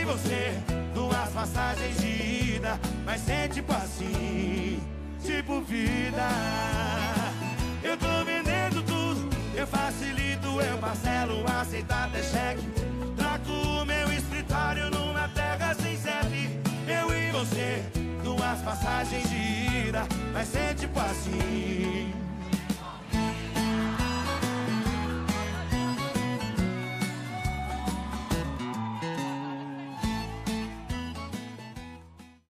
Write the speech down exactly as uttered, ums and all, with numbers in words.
você, duas passagens de ida, mas é tipo assim, tipo vida. Eu tô vendendo tudo, eu facilito, eu parcelo, aceito até cheque. Trato o meu escritório numa terra sem C F. Eu e você, duas passagens de ida, mas é tipo assim,